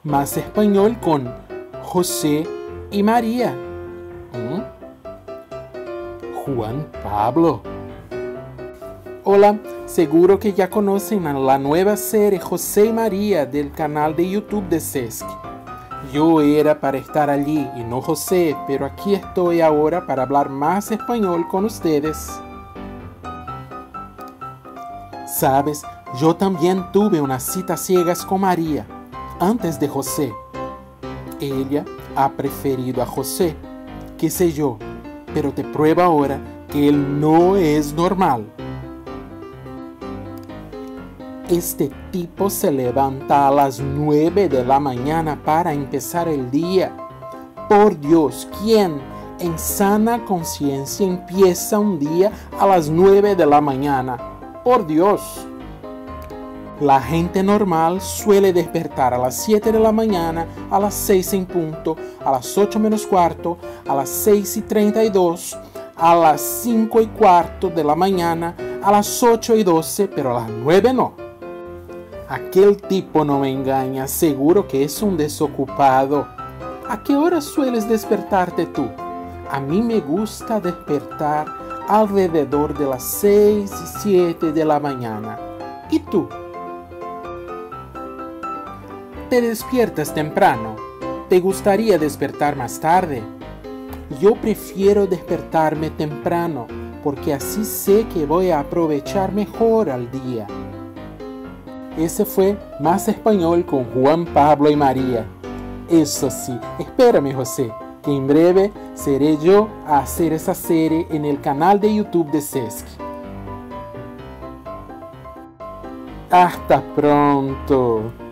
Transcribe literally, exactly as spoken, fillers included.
Más Español con José y María. ¿Mm? Juan Pablo. Hola, seguro que ya conocen a la nueva serie José y María del canal de YouTube de Cesc. Yo era para estar allí y no José, pero aquí estoy ahora para hablar más español con ustedes. Sabes, yo también tuve unas citas ciegas con María, antes de José. Ella ha preferido a José, qué sé yo, pero te pruebo ahora que él no es normal. Este tipo se levanta a las nueve de la mañana para empezar el día. Por Dios, ¿quién en sana conciencia empieza un día a las nueve de la mañana? Por Dios. La gente normal suele despertar a las siete de la mañana, a las seis en punto, a las ocho menos cuarto, a las seis y treinta y dos, a las cinco y cuarto de la mañana, a las ocho y doce, pero a las nueve no. Aquel tipo no me engaña, seguro que es un desocupado. ¿A qué hora sueles despertarte tú? A mí me gusta despertar alrededor de las seis y siete de la mañana. ¿Y tú? ¿Te despiertas temprano? ¿Te gustaría despertar más tarde? Yo prefiero despertarme temprano, porque así sé que voy a aprovechar mejor al día. Ese fue Más Español con Juan Pablo y María. Eso sí, espérame José, que en breve seré yo a hacer esa serie en el canal de YouTube de Cesc. Hasta pronto.